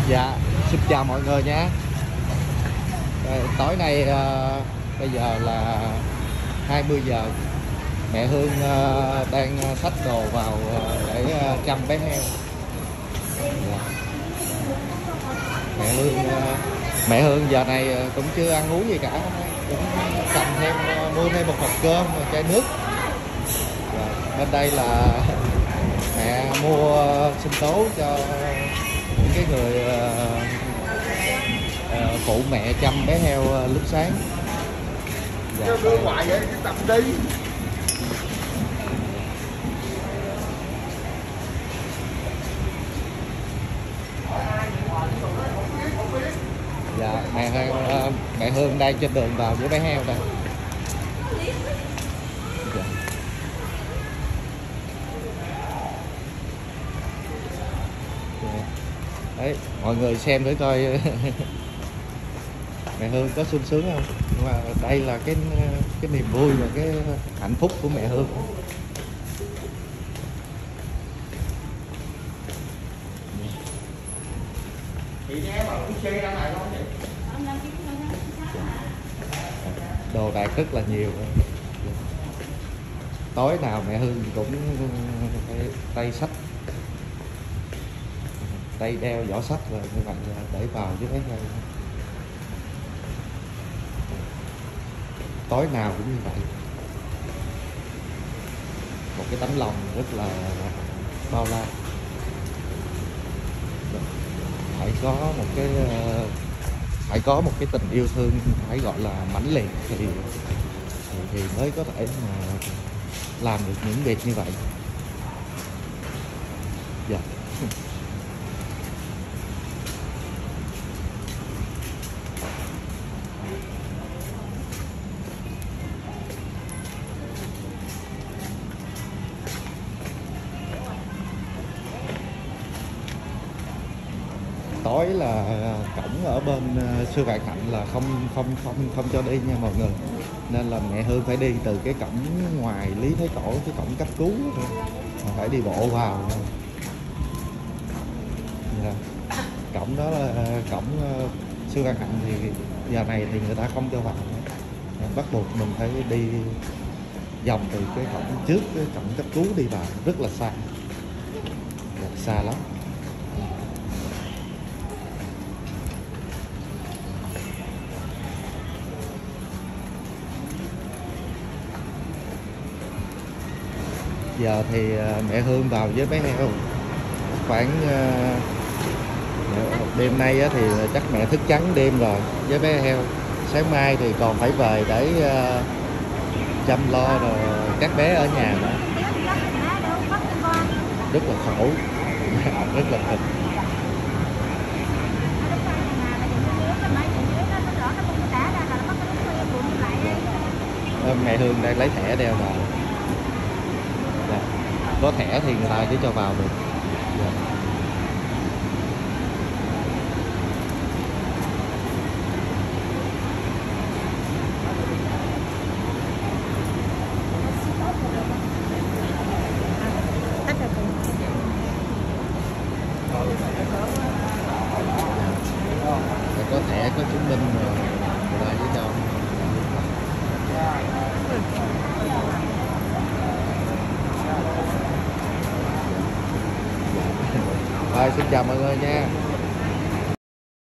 Dạ, xin chào mọi người nhé. Tối nay bây giờ là 20 giờ. Mẹ Hương đang xách đồ vào để chăm bé heo. Dạ. Mẹ Hương giờ này cũng chưa ăn uống gì cả, cũng cầm thêm mua thêm một hộp cơm và chai nước. Bên đây là mẹ mua sinh tố cho những cái người phụ mẹ chăm bé heo lúc sáng. Dạ. Đưa hoài vậy chứ tập đi. Dạ, mẹ Hương đang trên đường vào với bé heo đây. Dạ. Dạ. Đấy, mọi người xem thử coi mẹ Hương có sung sướng không? Mà đây là cái niềm vui và cái hạnh phúc của mẹ Hương. Đồ đạc rất là nhiều. Tối nào mẹ Hương cũng tay sách, tay đeo giỏ sách rồi như vậy để vào với bé heo. Tối nào cũng như vậy. Một cái tấm lòng rất là bao la. Phải có một cái tình yêu thương, phải gọi là mãnh liệt thì mới có thể mà làm được những việc như vậy. Dạ. Tối là cổng ở bên sư Vạn Hạnh là không cho đi nha mọi người, nên là mẹ Hương phải đi từ cái cổng ngoài Lý Thái Tổ, cái cổng cấp cứu mà phải đi bộ vào. Dạ. Cổng đó là cổng sư Vạn Hạnh thì giờ này thì người ta không cho vào, bắt buộc mình phải đi vòng từ cái cổng trước cái cổng cấp cứu đi vào, rất là xa. Dạ, xa lắm. Giờ thì mẹ Hương vào với bé heo khoảng đêm nay thì chắc mẹ thức trắng đêm rồi với bé heo. Sáng mai thì còn phải về để chăm lo rồi các bé ở nhà nữa, rất là khổ. Rất là cực. Mẹ Hương đang lấy thẻ đeo vào. Có thẻ thì người ta chỉ cho vào được. Dạ. Có thẻ, có chứng minh rồi người ta chỉ cho. Rồi, xin chào mọi người nha.